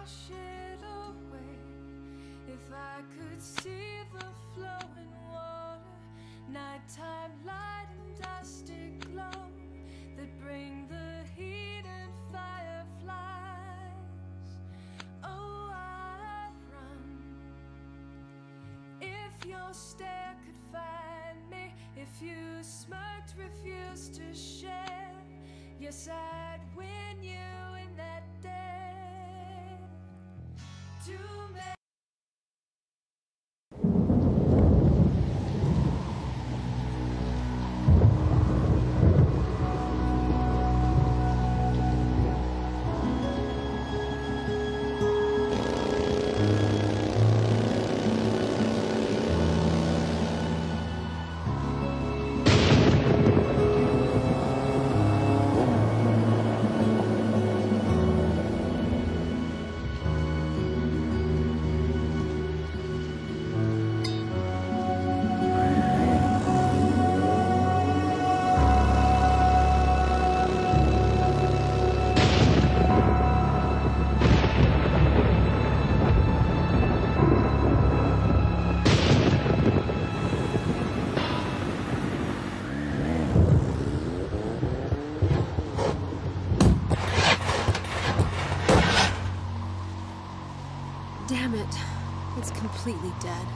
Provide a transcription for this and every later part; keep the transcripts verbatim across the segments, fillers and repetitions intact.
wash it away. If I could see the flowing water, nighttime light and dusty glow that bring the heat and fireflies. Oh, I'd run if your stare could find me, if you smirked, refused to share. Yes, I'd win you in that day. Too many. Damn it. It's completely dead.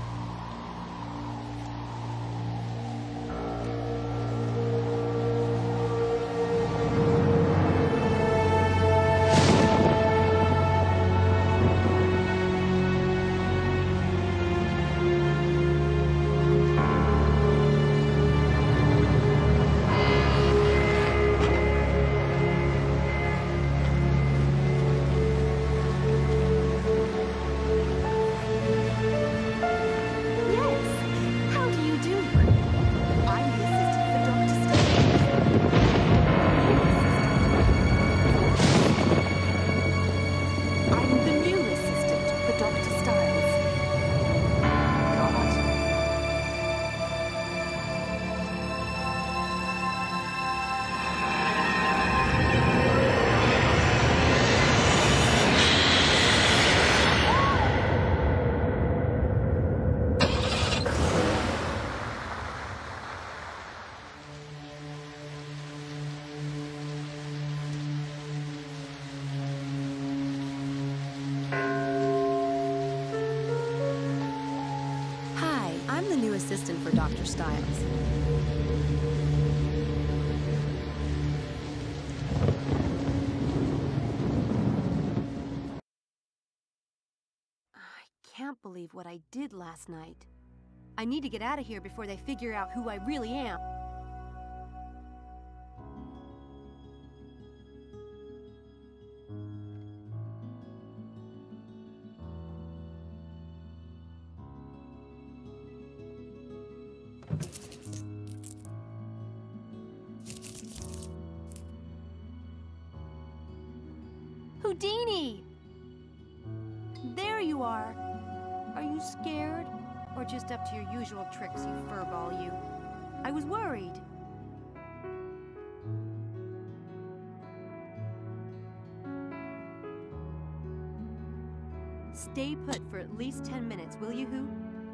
I'm the new assistant for Doctor Stiles. I can't believe what I did last night. I need to get out of here before they figure out who I really am. Houdini! There you are. Are you scared? Or just up to your usual tricks, you furball, you? I was worried. Stay put for at least ten minutes, will you, Hoo?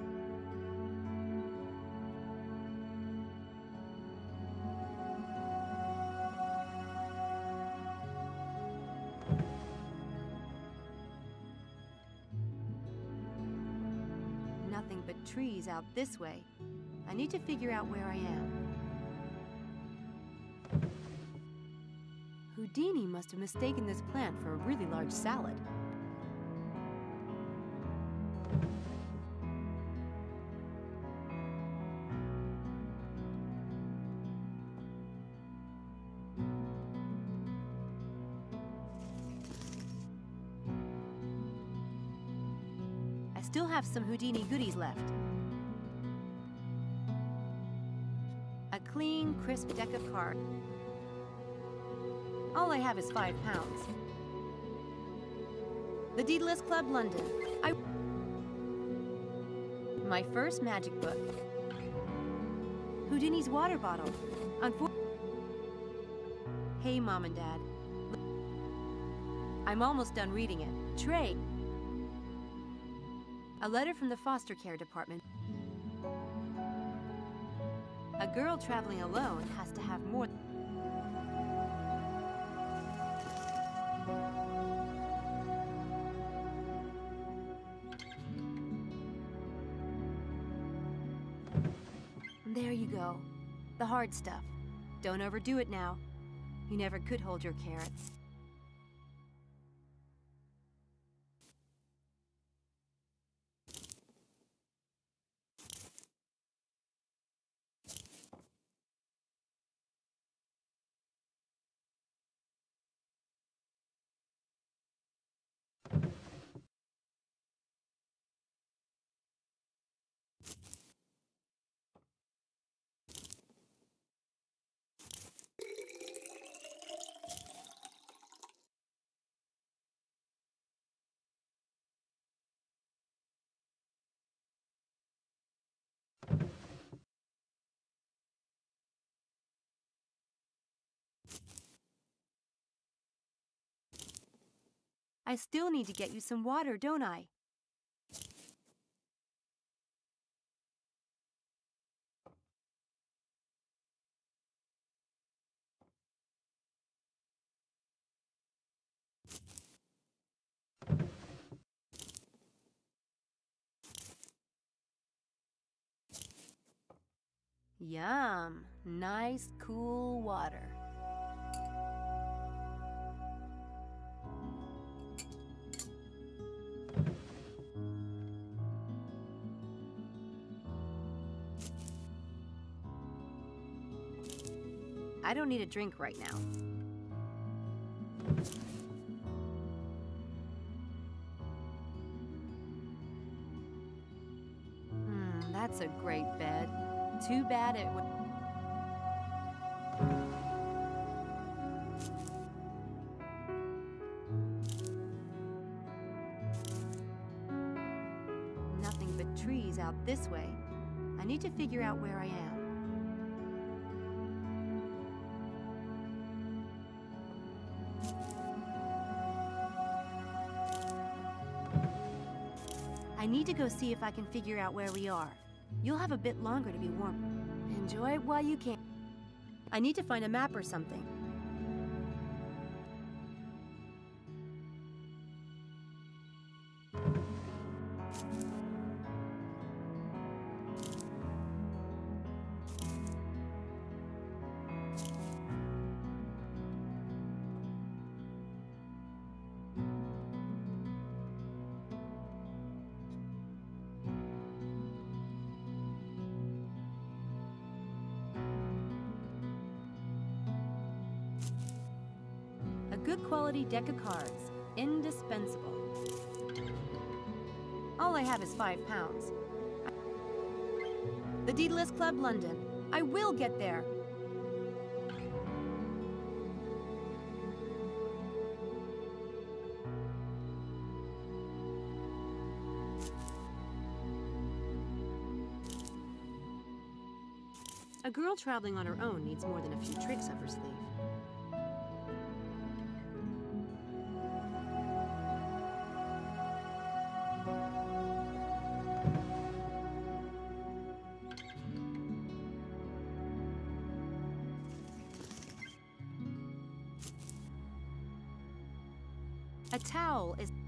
Nothing but trees out this way. I need to figure out where I am. Houdini must have mistaken this plant for a really large salad. I still have some Houdini goodies left. A clean, crisp deck of cards. All I have is five pounds. The Daedalus Club, London. I... My first magic book. Houdini's water bottle. Unfor... Hey, Mom and Dad. I'm almost done reading it. Trey. A letter from the foster care department. A girl traveling alone has to have more. There you go. The hard stuff. Don't overdo it now. You never could hold your carrots. I still need to get you some water, don't I? Yum. Nice, cool water. I don't need a drink right now. Hmm, that's a great bed. Too bad it would... Nothing but trees out this way. I need to figure out where I am. I need to go see if I can figure out where we are. You'll have a bit longer to be warm. Enjoy it while you can. I need to find a map or something. A good quality deck of cards. Indispensable. All I have is five pounds. The Daedalus Club, London. I will get there. A girl traveling on her own needs more than a few tricks up her sleeve. A towel is...